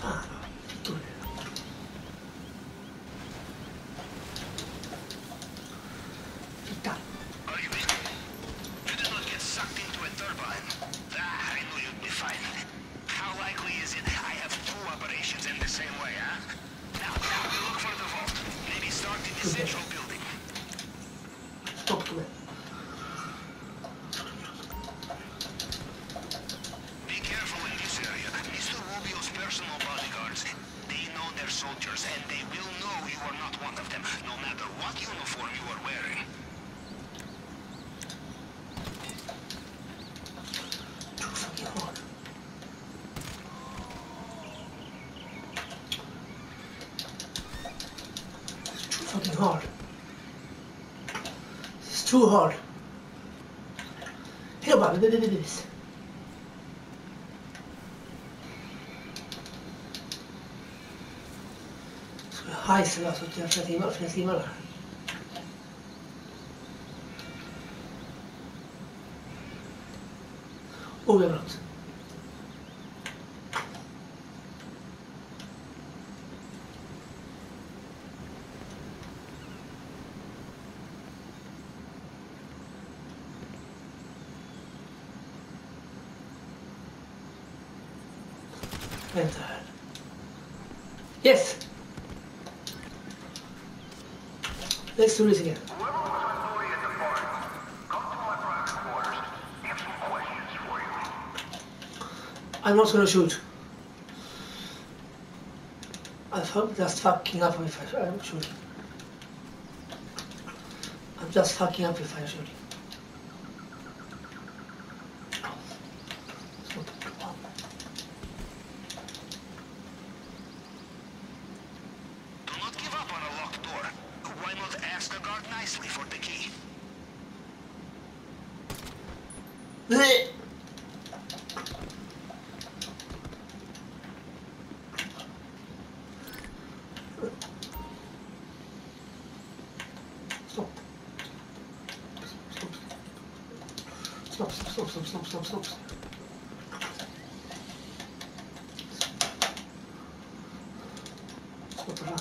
Fan. Titta. Are you in? You did not get sucked into a turbine. Ah, I knew you'd be fine. How likely is it I have 2 operations in the same way, huh? Now, we look for the vault. Maybe start in the central building. Stopp med. Be careful in this area. Mr. Rubio's personal bodyguards. They know their soldiers, and they will know you are not one of them, no matter what uniform you are wearing. Too fucking hard. It's too fucking hard. It's too hard. Hej bara, bevis. Så Heist har alltså flera timmar där. Oöverallt. Vänta här. Yes! Let's do this again. Whoever was custodian at the party, come to my private quarters. I have some questions for you. I'm not gonna shoot. I'm just fucking up if I'm shooting. I'm just fucking up if I'm shooting. Do not give up on a locked door. Why not ask the guard nicely for the key? Stop. Stoppa.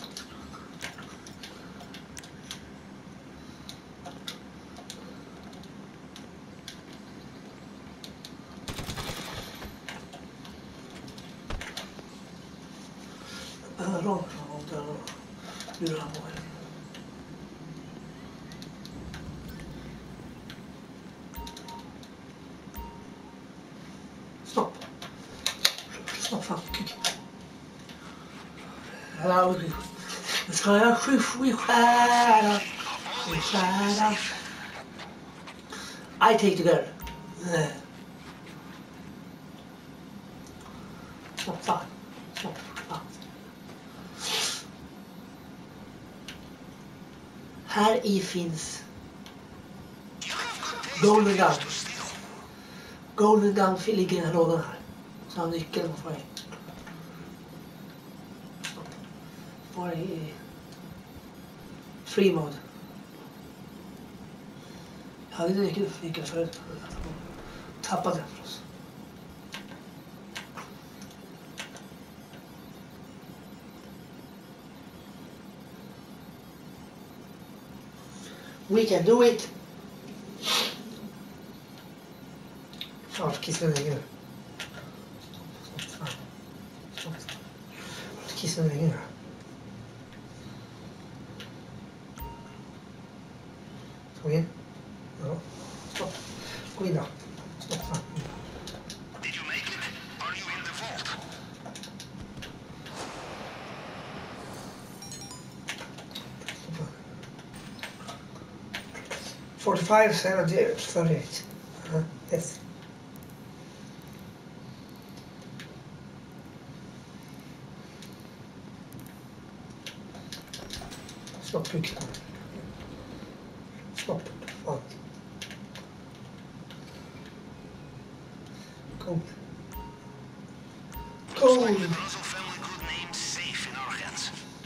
Rakt framåt där och lurar på mig. Stopp. Stopp, fan. Nu ska jag skära. I take the girl. Stopp, fan. Stopp, fan. Här i finns Golden Gun. Golden Gun ligger i den här lådan här. Så har nyckeln på mig. Var i free mode. Jag hade nyckeln förut. Tappade den för oss. We can do it. Snart kissar den ingen. Stopp. Kissar den ingen. Kom in. Ja. Stopp. Gå in då. Stopp. Fan. Did you make it? Are you in the vault? 45, 78, 38. Yes. Stop tryck. Stop. Fan. Kom. Looks like the Russell family good name safe in our hands.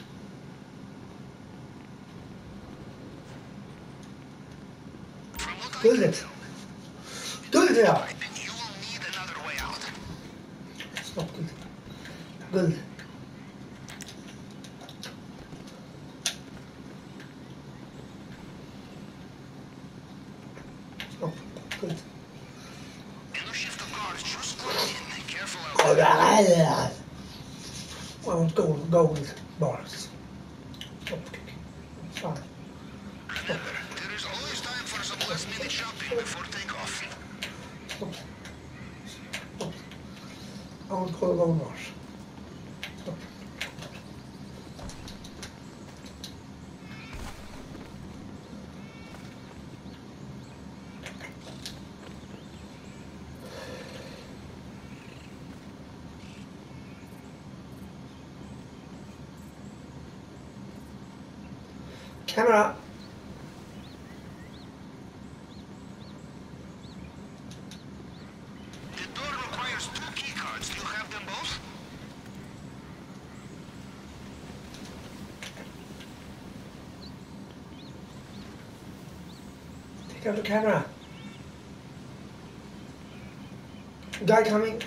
From what I Do can it. tell, Do it, yeah. you will need another way out. Stop it. Good. Oh, good. And a shift of guards just walked in. Careful out Oh, there. yeah. Well, gold bars. Okay. Fine. Remember, there is always time for some last-minute shopping before takeoff. Oops. Oops. I want to call it gold bars. Oops. Camera. The door requires 2 keycards. Do you have them both? Take out the camera. Guy coming.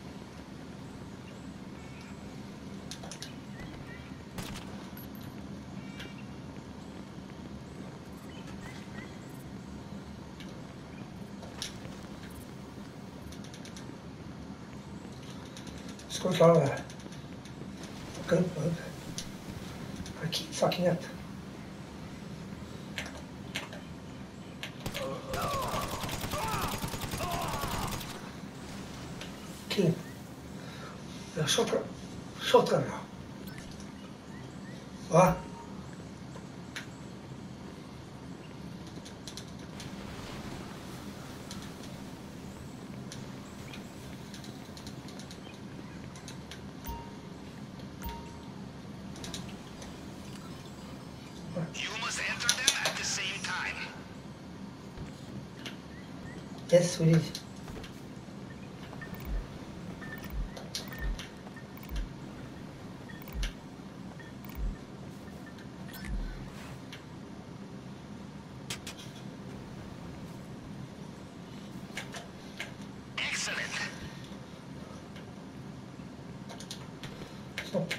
Let's go follow that. Good, good. I keep fucking up. Kill him. Shotgun now. What? You must enter them at the same time. Yes, we did. Excellent. So.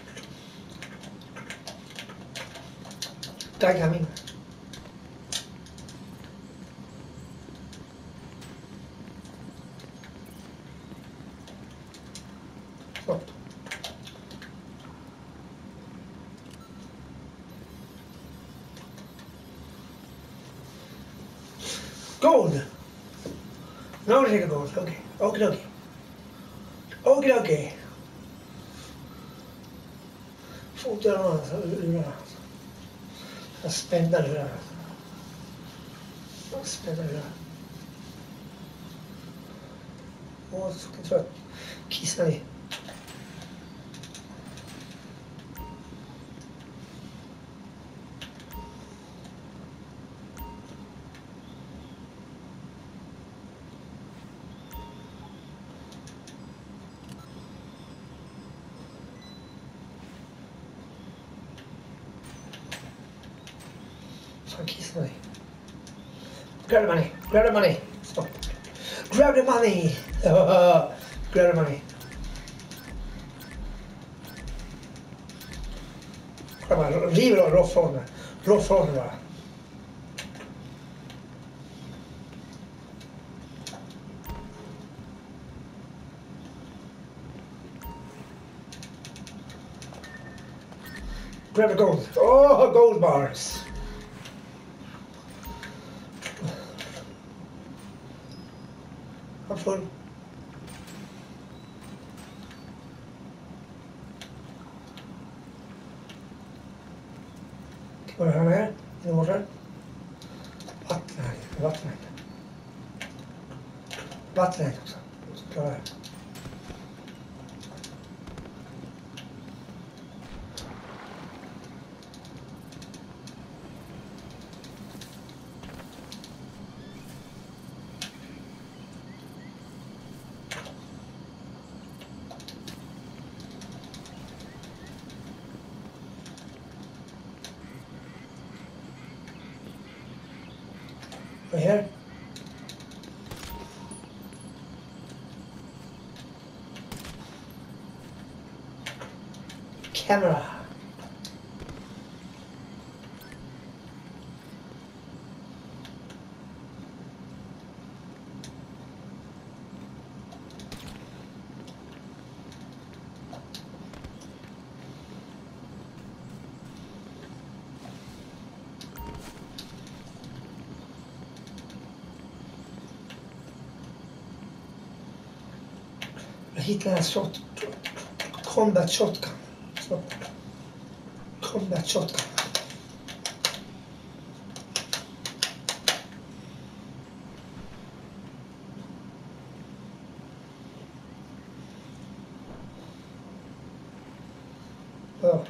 Guy coming. So. Gold. Now we take a gold. Okay. Okay. Okay. Okay. Okay. Fotar jag spänner det. Jag spänner det. Och så kan jag kissa i. Kiss me. Grab the money. Grab the money. Stop. Grab the money. Grab the money. Kom här, riv då, rå från det. Rå från det bara. Grab the gold. Oh, gold bars. I'm full. Vad är det här? I morse? Vattnet. Vattnet också. Klara det. Right here. camera. Jag hittade en shot, combat shotgun. Så. Combat shotgun. Ja.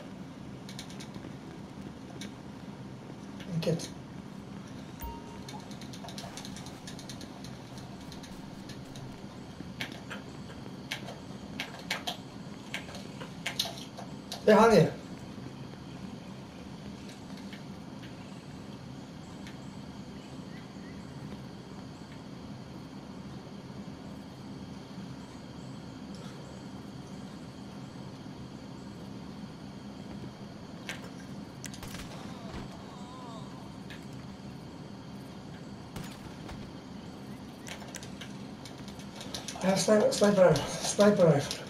Vilket. Det är han ju. I have sniper rifle.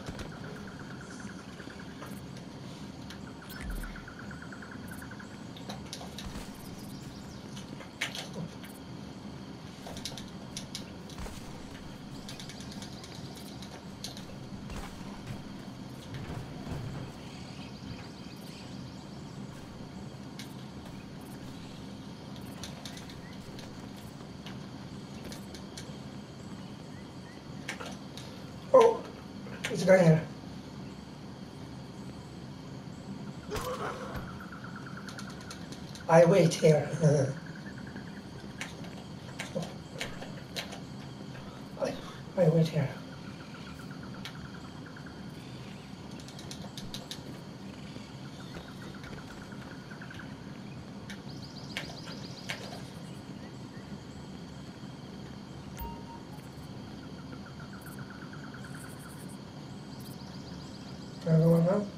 Oh, there's a guy here. I wait here. I wait here. Another one now.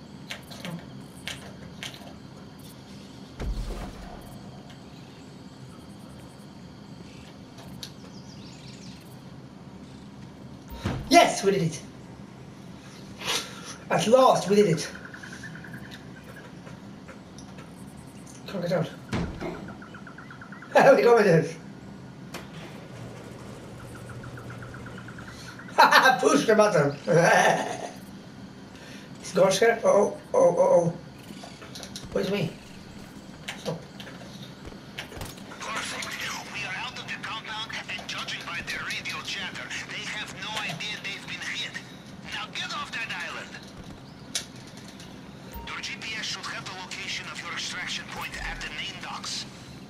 Yes, we did it. At last, we did it. Come get out. We got it. Push the button. It's gone here. Oh. Where's me? Stop. Perfect. We are out of the compound, and judging by their radio chatter, they have no idea they've been hit. Now get off that island. Your GPS should have the location of your extraction point at the main docks.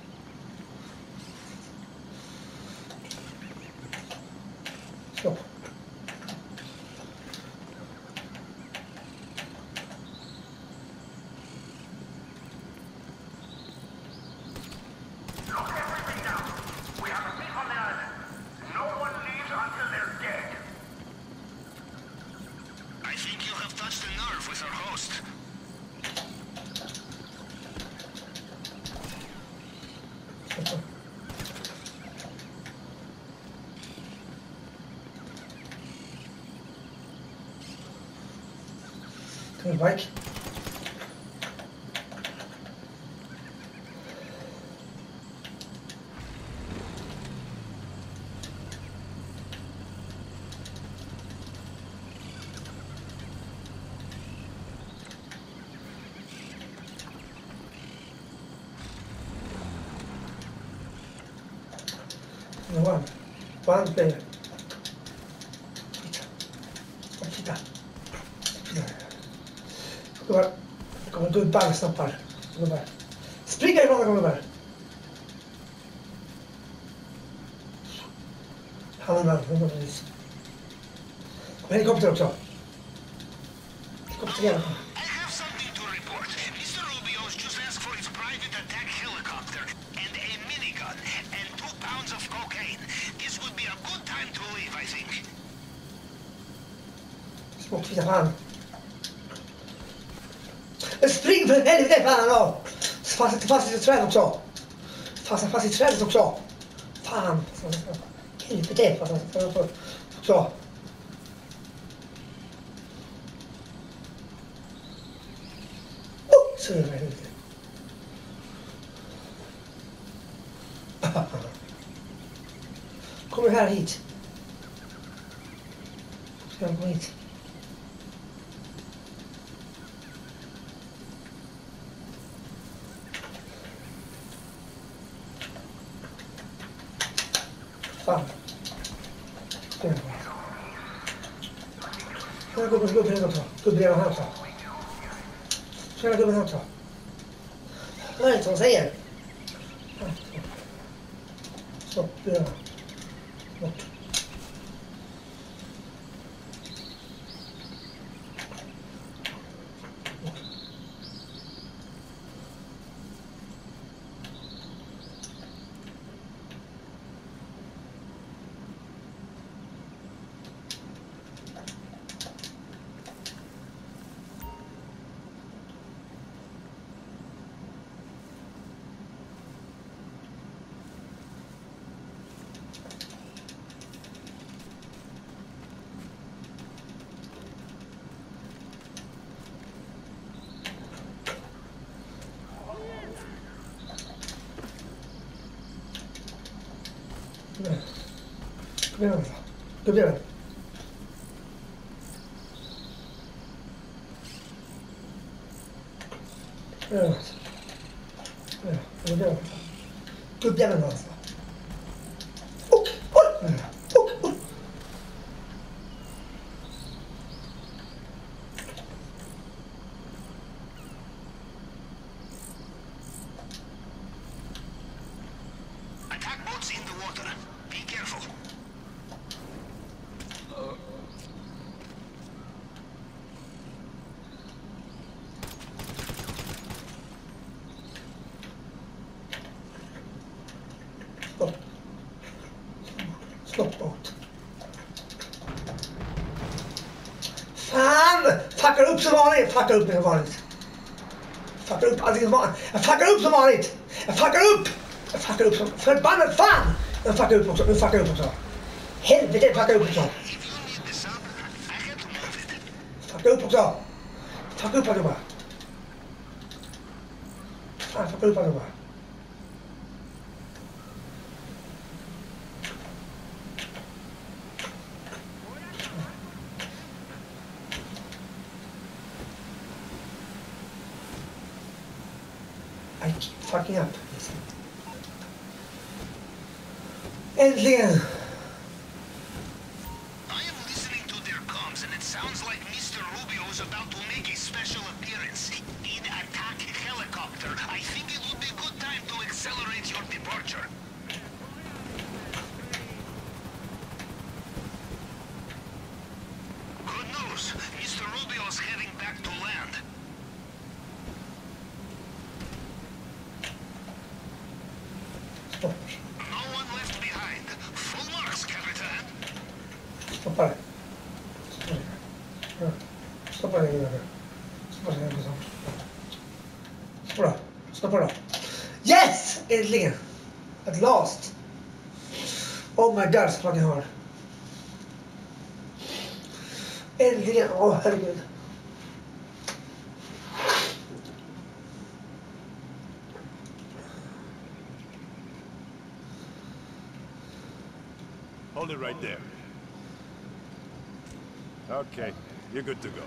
Stop. There's bike. One player. Titta. Kommer gubbar snappar. Gubbar. Springa ifrån gubbar. Han är med. Helikopter också. Helikopter igen. Smoke fan. in för helvete fan då! Fast i trädet också! Fast i trädet också! Fan! Helvete så. Så är det helvete. Kommer här hit. Ska jag gå hit? Fan. Tjena gubben också. Gubben här också. Tjena gubben här också. Hör inte vad hon säger. Stopp. Bort. Kom igen. Gubbjäveln alltså. Attack boats in the water. Be careful. Stopp bort. Fan! Fuckar upp som vanligt. Fuckar upp som vanligt. Fuckar upp allting som vanligt. Jag fuckar upp som vanligt. Jag fuckar upp som förbannat fan. Jag fuckar upp också. Nu fuckar jag upp också. Helvete fuckar upp också. Fuckar upp också. Fuckar upp allihopa. Fan, fuckar upp allihopa. I keep fucking up. Äntligen! I am listening to their comms and it sounds like Mr. Rubio is about to make a special appearance in attack helicopter. I think it would be a good time to accelerate your departure. Good news. Mr. Rubio is heading back to land. Stopp. No one left behind. Full marks, Capitan. Stoppa det. Stoppa det. Stoppa det. Stoppa det. Stoppa det. Yes! Äntligen! At last! Oh my god, så fucking hard. Äntligen! Åh, herregud. Hold it right there. Okay, you're good to go.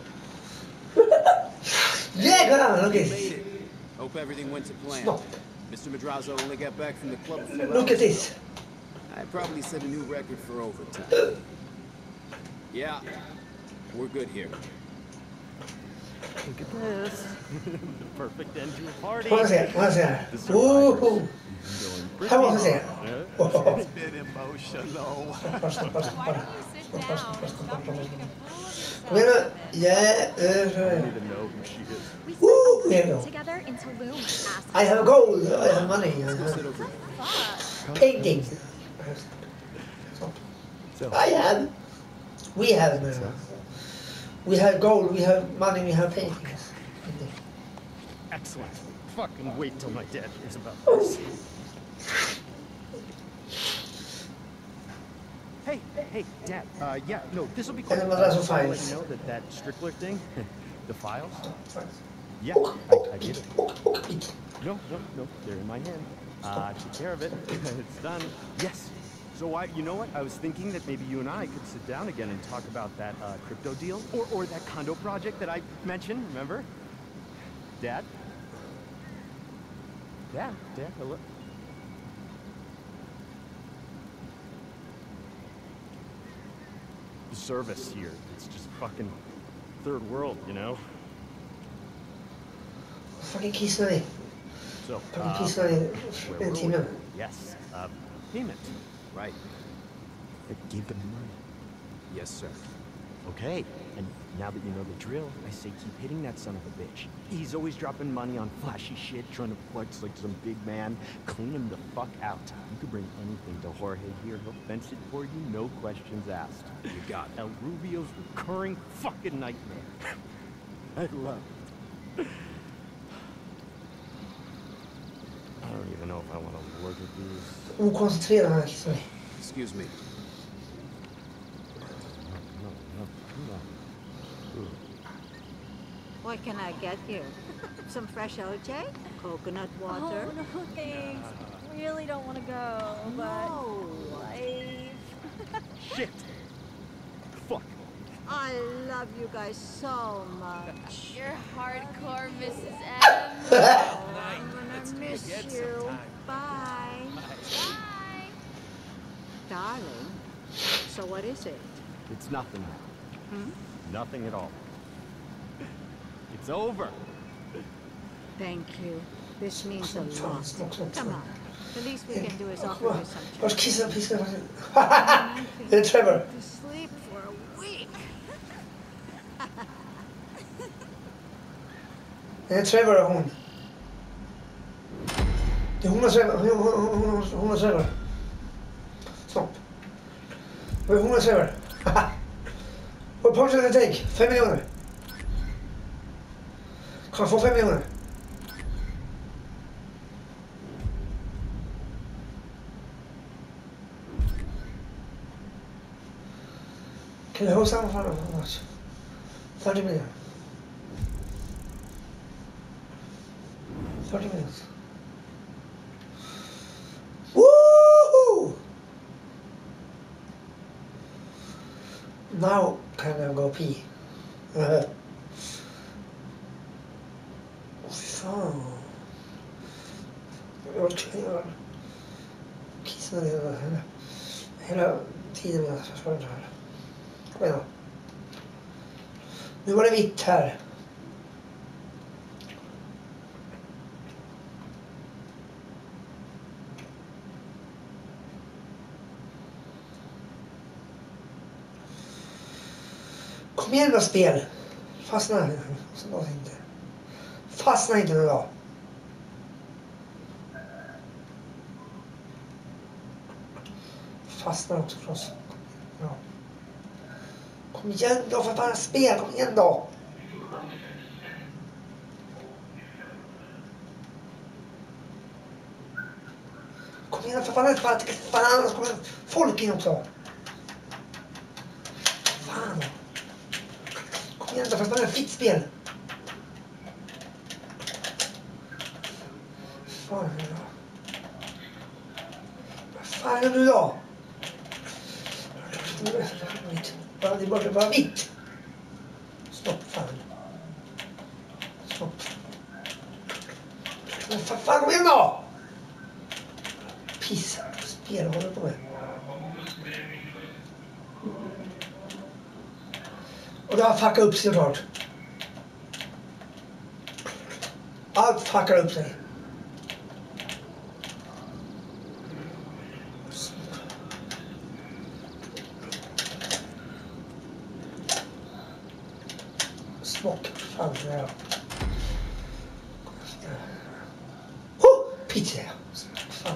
Yeah, go on, You okay. made it. Hope everything went to plan. Stop. Mr. Madrazo only got back from the club a few Look hours at this. ago. I probably set a new record for overtime. Yeah, we're good here. Look at this. The perfect end to a party. What was that? What was that? The Ooh! survivors. How was that? Oh. It's a bit emotional. Why don't you sit down and stop making a fool of yourself? Well, yeah, I don't even know who she is. We spent Woo, a yeah. week together in Tulum. Ask I have gold, I have money, I Go sit have over here. painting. So, I have. We have. We have gold, we have money, we have paintings. Excellent. Fucking wait till my dad hears about this. Hey, Dad. Yeah, no, this will be quick. And that's Just wanna fine. let you know that Strickler thing, the files. Yeah, Hook, I did it. hook, Pete. No, they're in my hand. Took care of it. It's done. Yes. So you know what? I was thinking that maybe you and I could sit down again and talk about that crypto deal or that condo project that I mentioned. Remember, Dad? Dad, hello. The service here, it's just fucking third world, you know. Fucking kissnödig. So, Fucking kissnödig. where En were timme. we? Yes, payment. Right. I gave them money. Yes, sir. Okay, and now that you know the drill, I say keep hitting that son of a bitch. He's always dropping money on flashy shit, trying to flex like some big man. Clean him the fuck out. You could bring anything to Jorge here. He'll fence it for you, no questions asked. You got it. El Rubio's recurring fucking nightmare. I love it. I don't even know if I want to work with these. Okoncentrerad den här kissnödig. Excuse me. What can I get you? Some fresh OJ? Coconut water? Oh, no, thanks. Really don't want to go, but No. life. Shit! Fuck. I love you guys so much. You're hardcore, Mrs. M. Oh, I'm gonna miss you. Bye. Bye. Darling, so what is it? It's nothing. Hmm? Nothing at all. It's over. Thank you. This means a Fan, lot. smock. Come on. The least we can do is offer you some Vart treat. kissar piskan? I think Det är Trevor. to sleep for a week. Det är Trevor och hon. Det är hon och Trevor. Hon och Trevor. Stopp. Det är hon och Trevor. What part should I take? 5 miljoner. Kan jag få 5 miljoner? Can you hold some for how much? 30 million. 30 minutes. Woohoo! Now can I go pee? Fan. Jag kissade hela tiden jag ska det här. Kom igen då. Nu var det vitt här. Kom igen då spel. Fastna inte. Fastna inte nu då. Fastnar också för oss. Ja. Kom igen då för fan spel. Kom igen då. Kom igen för fan. Fan. Kom igen. Folk in också. Fan. Kom igen då för fan. Fitt spel. Fan nu då. Vad fan är det nu då? Det är bara vitt. Stopp, fan. Stopp. Men fan, kom igen då! Pissa, spel håller på med. Och det har fuckat upp sig klart. Allt fuckar upp sig. Smock, fan det är. Pizza. Fan.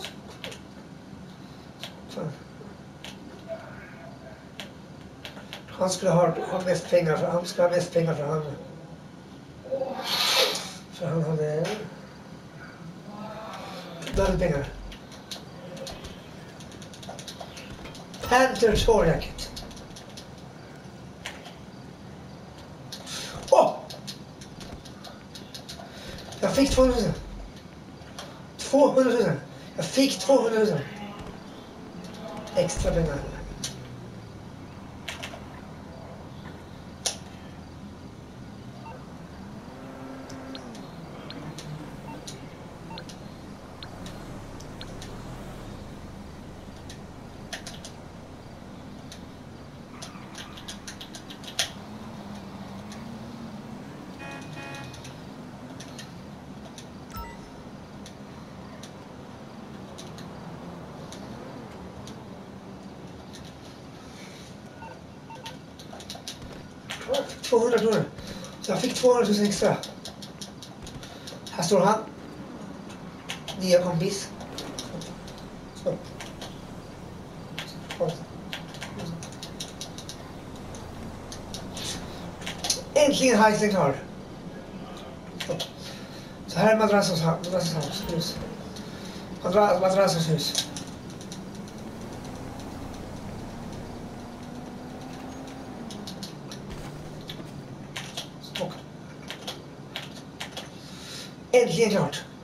Fan. Han skulle ha mest pengar för han. Så han hade väldigt pengar. Panther Tourjacket. Åh! Jag fick 200 000. 200 000. Jag fick 200 000. Extra pengar. Jag fick 200 kronor. Så jag fick 200 000 extra. Här står han. Nya kompis. Så. Äntligen heisten klar. Så här är madrassens hus. Madrassens hus. Äntligen klart.